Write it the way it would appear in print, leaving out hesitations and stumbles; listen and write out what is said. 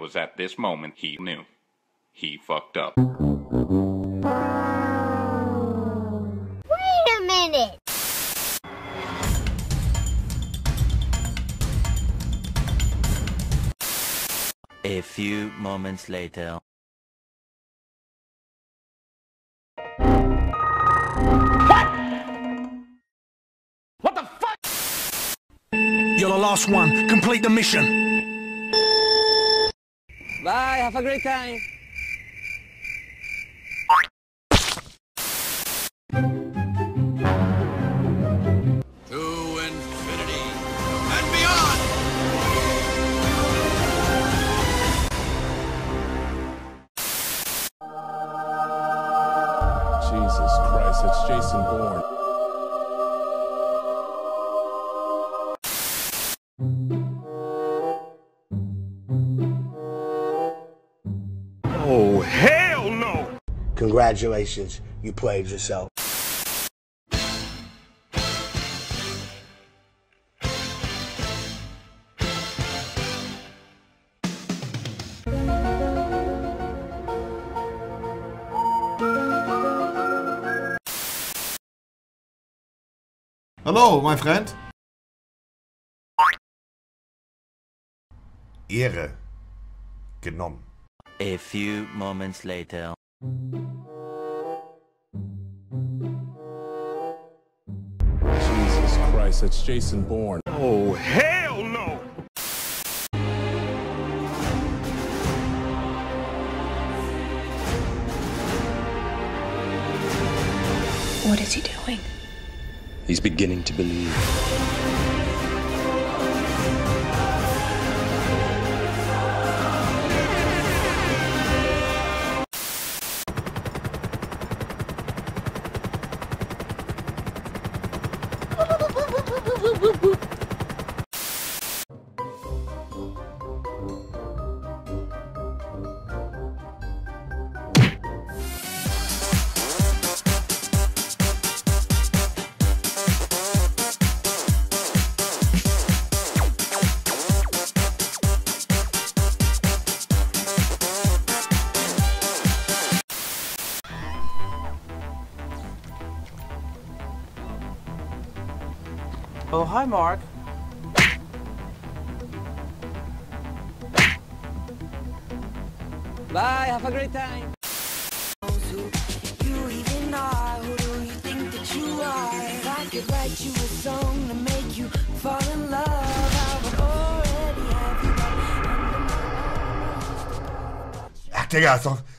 was at this moment he knew. He fucked up. Wait a minute! A few moments later. What the fuck? You're the last one. Complete the mission. Bye, have a great time. To infinity and beyond! Jesus Christ, it's Jason Bourne. Oh, hell no! Congratulations, you played yourself. Hallo, mein Freund. Ehre genommen. A few moments later. Jesus Christ, it's Jason Bourne. Oh, hell no! What is he doing? He's beginning to believe. Oh, hi, Mark. Bye, have a great time. You even are, who do you think that you are? If I could write you a song to make you fall in love, I would already have you. Ja, Digga, ist doch...